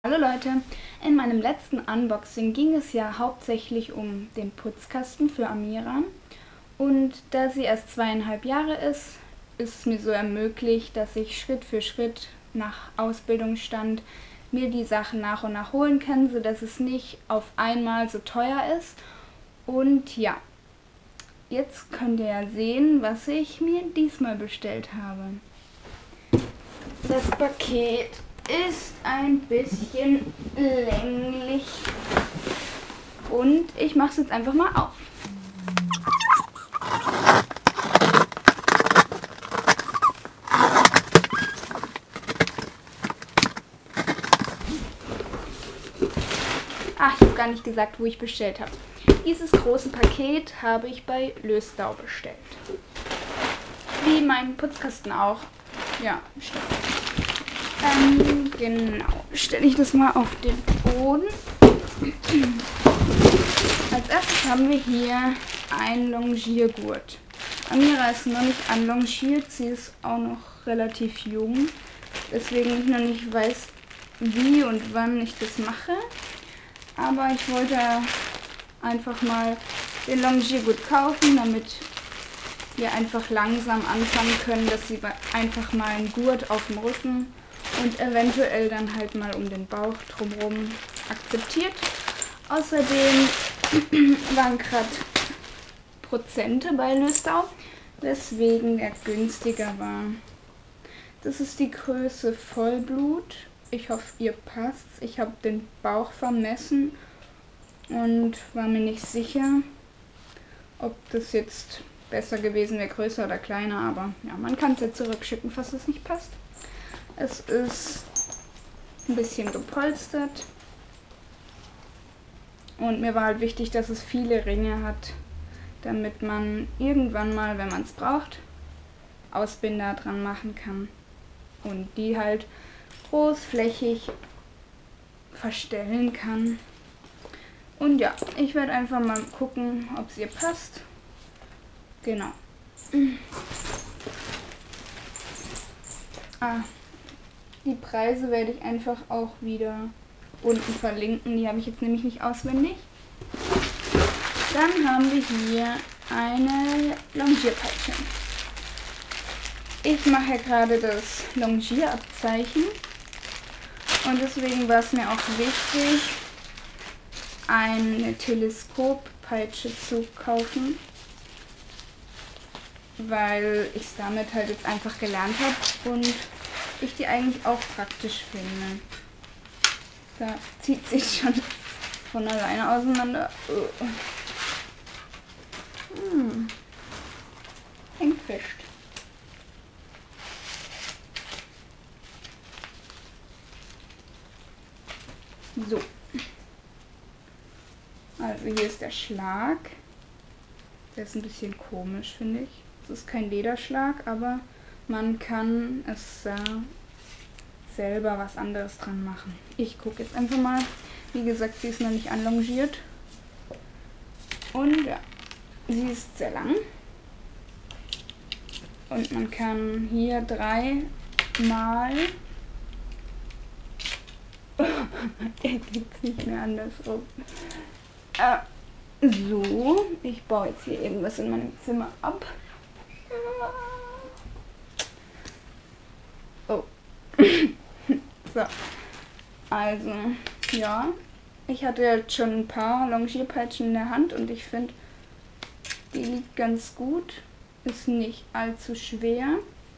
Hallo Leute, in meinem letzten Unboxing ging es ja hauptsächlich um den Putzkasten für Amira und da sie erst 2,5 Jahre ist, ist es mir so ermöglicht, dass ich Schritt für Schritt nach Ausbildungsstand mir die Sachen nach und nach holen kann, sodass es nicht auf einmal so teuer ist. Und ja, jetzt könnt ihr ja sehen, was ich mir diesmal bestellt habe. Das Paket ist ein bisschen länglich und ich mache es jetzt einfach mal auf. Ach, ich habe gar nicht gesagt, wo ich bestellt habe. Dieses große Paket habe ich bei Löstau bestellt. Wie mein Putzkasten auch. Ja, stimmt. Genau, stelle ich das mal auf den Boden. Als erstes haben wir hier ein Longiergurt. Amira ist noch nicht anlongiert, sie ist auch noch relativ jung. Deswegen ich noch nicht weiß, wie und wann ich das mache. Aber ich wollte einfach mal den Longiergurt kaufen, damit wir einfach langsam anfangen können, dass sie einfach mal einen Gurt auf dem Rücken und eventuell dann halt mal um den Bauch drumherum akzeptiert. Außerdem waren gerade Prozente bei Löstau, weswegen er günstiger war. Das ist die Größe Vollblut. Ich hoffe, ihr passt. Ich habe den Bauch vermessen und war mir nicht sicher, ob das jetzt besser gewesen wäre, größer oder kleiner. Aber ja, man kann es ja zurückschicken, falls es nicht passt. Es ist ein bisschen gepolstert. Und mir war halt wichtig, dass es viele Ringe hat, damit man irgendwann mal, wenn man es braucht, Ausbinder dran machen kann. Und die halt großflächig verstellen kann. Und ja, ich werde einfach mal gucken, ob es ihr passt. Genau. Die Preise werde ich einfach auch wieder unten verlinken. Die habe ich jetzt nämlich nicht auswendig. Dann haben wir hier eine Longierpeitsche. Ich mache ja gerade das Longierabzeichen. Und deswegen war es mir auch wichtig, eine Teleskoppeitsche zu kaufen, weil ich es damit halt jetzt einfach gelernt habe und ich die eigentlich auch praktisch finde. Da zieht sich schon von alleine auseinander. Hängt fest. So. Also hier ist der Schlag. Der ist ein bisschen komisch, finde ich. Es ist kein Lederschlag, aber man kann es selber was anderes dran machen. Ich gucke jetzt einfach mal. Wie gesagt, sie ist noch nicht anlongiert. Und ja, sie ist sehr lang. Und man kann hier 3-mal... Der geht nicht mehr andersrum. So, ich baue jetzt hier irgendwas in meinem Zimmer ab. Oh. So, also, ja, ich hatte jetzt schon ein paar Longierpeitschen in der Hand und ich finde, die liegt ganz gut, ist nicht allzu schwer.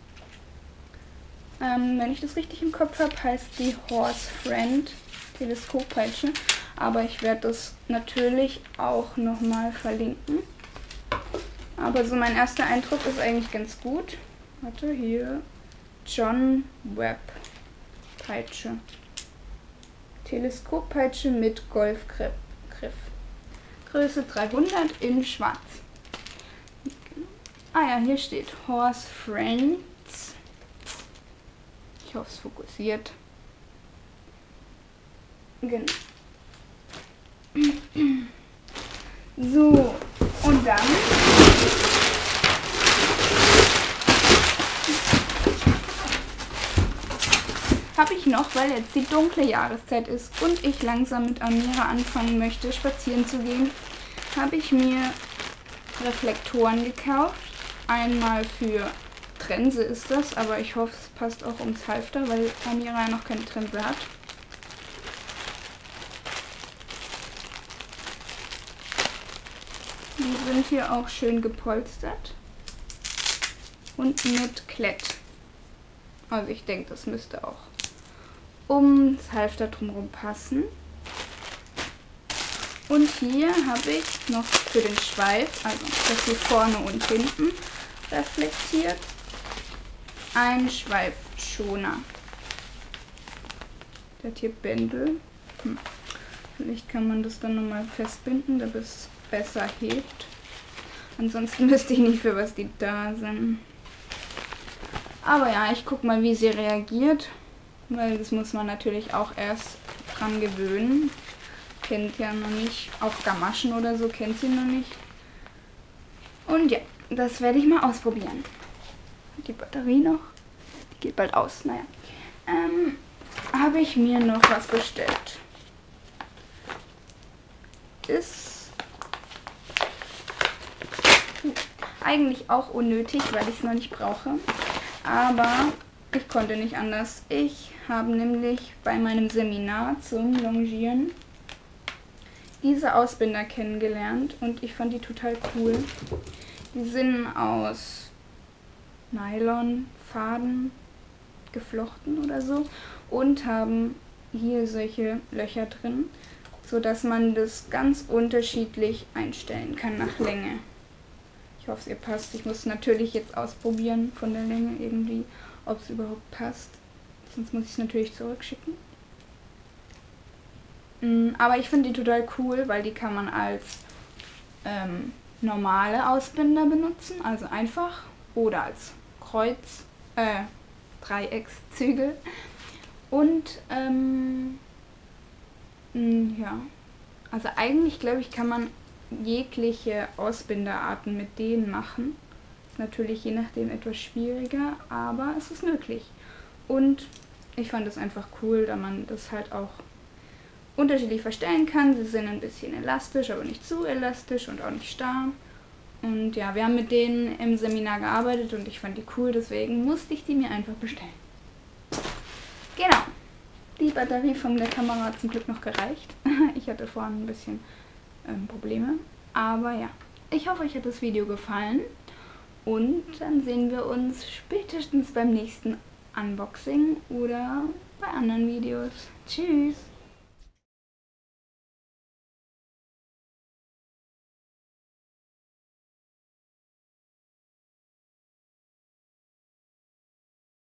Wenn ich das richtig im Kopf habe, heißt die Horse Friend Teleskoppeitsche, aber ich werde das natürlich auch nochmal verlinken. Aber so mein erster Eindruck ist eigentlich ganz gut. Warte, hier, John Webb Peitsche. Teleskoppeitsche mit Golfgriff. Größe 300 in schwarz. Ah ja, hier steht Horse Friends. Ich hoffe, es fokussiert. Genau. So, und dann habe ich noch noch, weil jetzt die dunkle Jahreszeit ist und ich langsam mit Amira anfangen möchte, spazieren zu gehen, habe ich mir Reflektoren gekauft. Einmal für Trense ist das, aber ich hoffe, es passt auch ums Halfter, weil Amira noch keine Trense hat. Die sind hier auch schön gepolstert und mit Klett. Also ich denke, das müsste auch ums Halfter drumherum passen. Und hier habe ich noch für den Schweif, also das hier vorne und hinten reflektiert, einen Schweifschoner. Der hat hier Bändel. Vielleicht kann man das dann nochmal festbinden, damit es besser hebt. Ansonsten wüsste ich nicht, für was die da sind. Aber ja, ich gucke mal, wie sie reagiert, weil das muss man natürlich auch erst dran gewöhnen. Kennt ja noch nicht, auch Gamaschen oder so kennt sie noch nicht. Und ja, das werde ich mal ausprobieren. Die Batterie noch, die geht bald aus, naja. Habe ich mir noch was bestellt. Ist eigentlich auch unnötig, weil ich es noch nicht brauche. Aber ich konnte nicht anders. Ich habe nämlich bei meinem Seminar zum Longieren diese Ausbinder kennengelernt und ich fand die total cool. Die sind aus Nylonfaden geflochten oder so und haben hier solche Löcher drin, sodass man das ganz unterschiedlich einstellen kann nach Länge. Ich hoffe, es ihr passt. Ich muss natürlich jetzt ausprobieren von der Länge irgendwie, ob es überhaupt passt. Sonst muss ich es natürlich zurückschicken. Aber ich finde die total cool, weil die kann man als normale Ausbinder benutzen, also einfach, oder als Dreieckszügel. Und ja, also eigentlich glaube ich, kann man jegliche Ausbinderarten mit denen machen. Ist natürlich je nachdem etwas schwieriger, aber es ist möglich. Und ich fand es einfach cool, da man das halt auch unterschiedlich verstellen kann. Sie sind ein bisschen elastisch, aber nicht zu elastisch und auch nicht starr. Und ja, wir haben mit denen im Seminar gearbeitet und ich fand die cool, deswegen musste ich die mir einfach bestellen. Genau. Die Batterie von der Kamera hat zum Glück noch gereicht. Ich hatte vorhin ein bisschen Probleme. Aber ja, ich hoffe, euch hat das Video gefallen. Und dann sehen wir uns spätestens beim nächsten Unboxing oder bei anderen Videos. Tschüss!